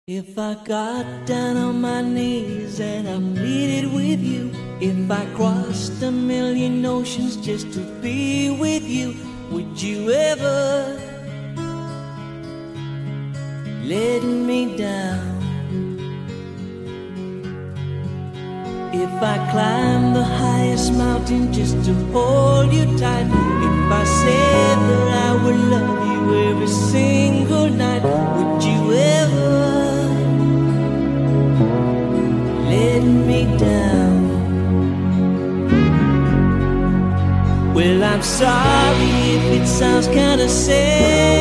If I got down on my knees and I pleaded with you, if I crossed a million oceans just to be with you, would you ever let me down? If I climb the highest mountain just to hold you tight, if I said that I would love you every single night, would you ever let me down? Well, I'm sorry if it sounds kinda sad,